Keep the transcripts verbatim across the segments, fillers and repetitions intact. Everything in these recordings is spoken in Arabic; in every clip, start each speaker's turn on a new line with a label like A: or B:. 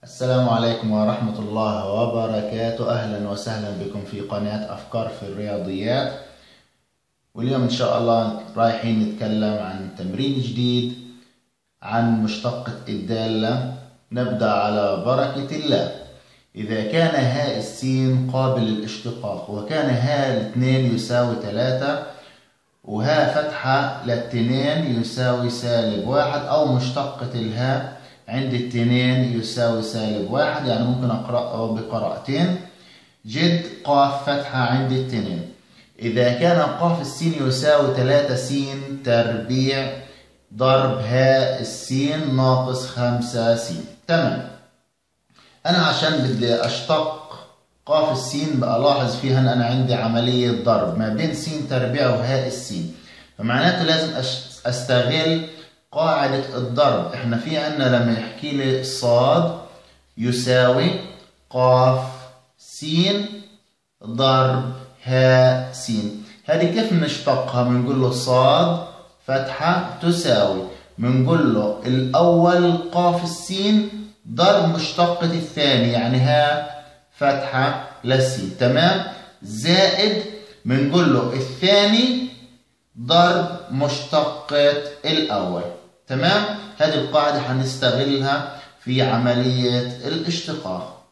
A: السلام عليكم ورحمة الله وبركاته. أهلا وسهلا بكم في قناة أفكار في الرياضيات. واليوم إن شاء الله رايحين نتكلم عن تمرين جديد عن مشتقة الدالة. نبدأ على بركة الله. إذا كان هاء السين قابل للاشتقاق وكان هاء الاثنين يساوي ثلاثة وهاء فتحة للتنين يساوي سالب واحد، أو مشتقة الهاء عند التنين يساوي سالب واحد، يعني ممكن أقرأه بقراءتين. جد قاف فتحة عند التنين. إذا كان قاف السين يساوي ثلاثة سين تربيع ضرب هاء السين ناقص خمسة سين. تمام. أنا عشان بدي أشتق قاف السين بلاحظ فيها أن أنا عندي عملية ضرب ما بين سين تربيع وهاء السين، فمعناته لازم أستغل قاعدة الضرب. احنا في عنا لما يحكي لي صاد يساوي قاف سين ضرب هاء سين، هذه كيف نشتقها؟ بنقول له صاد فتحة تساوي، بنقول له الأول قاف السين ضرب مشتقة الثاني يعني هاء فتحة للسين، تمام، زائد بنقول له الثاني ضرب مشتقة الأول، تمام. هذه القاعدة حنستغلها في عملية الاشتقاق.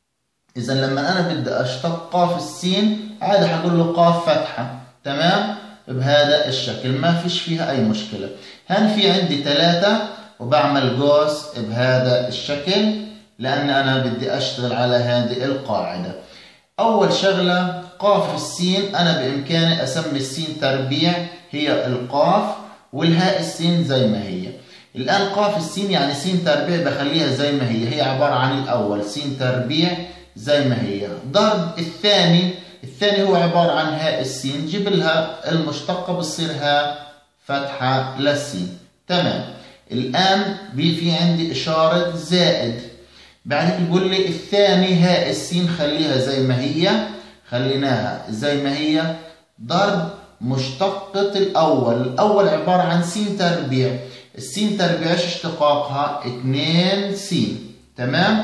A: إذا لما أنا بدي أشتق قاف السين عادي حقول له قاف فتحة، تمام، بهذا الشكل ما فيش فيها أي مشكلة. هن في عندي ثلاثة وبعمل قوس بهذا الشكل لأن أنا بدي أشتغل على هذه القاعدة. أول شغلة قاف السين أنا بإمكاني أسمي السين تربيع هي القاف والهاء السين زي ما هي. الآن قاف السين يعني سين تربيع بخليها زي ما هي، هي عبارة عن الأول سين تربيع زي ما هي، ضرب الثاني، الثاني هو عبارة عن هاء السين، جيب لها المشتقة بتصير هاء فتحة للسين، تمام. الآن في عندي إشارة زائد، بعدين بيقول لي الثاني هاء السين خليها زي ما هي، خليناها زي ما هي، ضرب مشتقة الأول، الأول عبارة عن سين تربيع، السين تربيع ايش اشتقاقها؟ اثنين سين، تمام.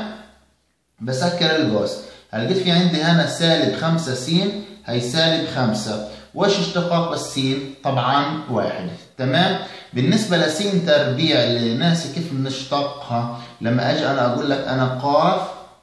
A: بسكر القوس، هلقيت في عندي هنا سالب خمسة سين، هي سالب خمسة، وايش اشتقاق السين؟ طبعا واحد، تمام. بالنسبة لسين تربيع اللي ناسي كيف بنشتقها، لما اجي انا اقول لك انا قاف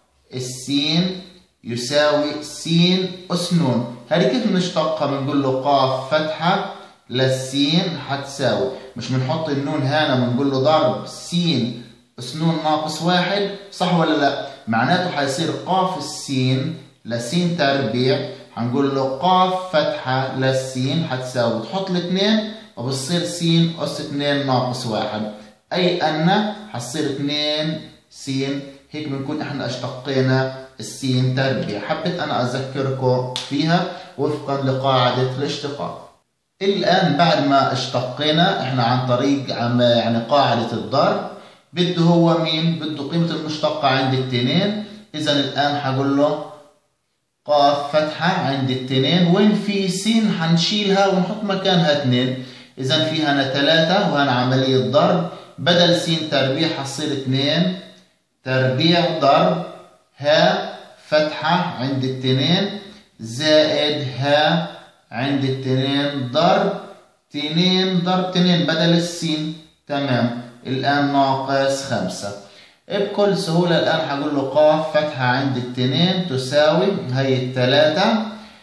A: السين يساوي سين أس نون، هذه كيف بنشتقها؟ بنقول له قاف فتحة للسين حتساوي، مش بنحط النون هنا بنقول له ضرب سين أس نون ناقص واحد، صح ولا لا؟ معناته حيصير قاف السين لسين تربيع هنقول له قاف فتحة للسين حتساوي، تحط الاثنين وبتصير سين أس اثنين ناقص واحد، أي أن حتصير اثنين سين. هيك بنكون احنا اشتقينا السين تربيع. حبيت أنا أذكركم فيها وفقا لقاعدة الاشتقاق. الآن بعد ما اشتقينا احنا عن طريق يعني قاعدة الضرب، بده هو مين؟ بده قيمة المشتقة عند التنين. إذا الآن حقول له قاف فتحة عند التنين، وين في سين حنشيلها ونحط مكانها اثنين، إذا في هنا ثلاثة وهنا عملية ضرب، بدل سين تربيع حصير اثنين تربيع ضرب ها فتحة عند التنين زائد ها عند التنين ضرب تنين ضرب تنين بدل السين، تمام. الآن ناقص خمسة. بكل سهولة الآن هقول له قاف فتحة عند التنين تساوي هي الثلاثة،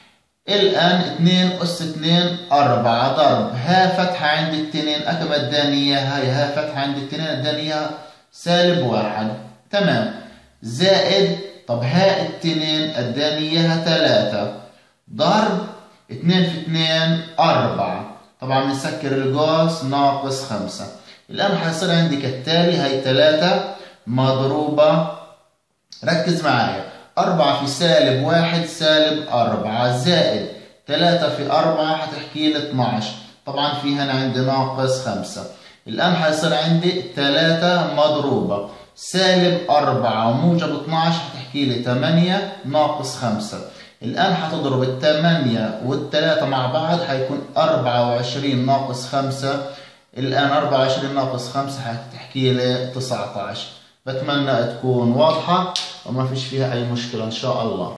A: الآن اثنين أس اثنين أربعة ضرب ها فتحة عند التنين أكم اداني إياها، هي ها فتحة عند التنين اداني إياها سالب واحد، تمام، زائد طب هاء التنين اداني إياها ثلاثة ضرب اثنين في اثنين أربعة، طبعا بنسكر القوس ناقص خمسة. الآن حيصير عندي كالتالي، هي ثلاثة مضروبة، ركز معايا، أربعة في سالب واحد سالب أربعة زائد ثلاثة في أربعة حتحكي لي اثناعش، طبعا في هنا عندي ناقص خمسة. الآن حيصير عندي ثلاثة مضروبة سالب أربعة وموجب اثناعش حتحكي لي ثمانية ناقص خمسة. الآن حتضرب الثمانية والثلاثة مع بعض حيكون أربعة وعشرين ناقص خمسة، الآن أربعة وعشرين ناقص خمسة حتحكي لي تسعة عشر. بتمنى تكون واضحة وما فيش فيها أي مشكلة إن شاء الله.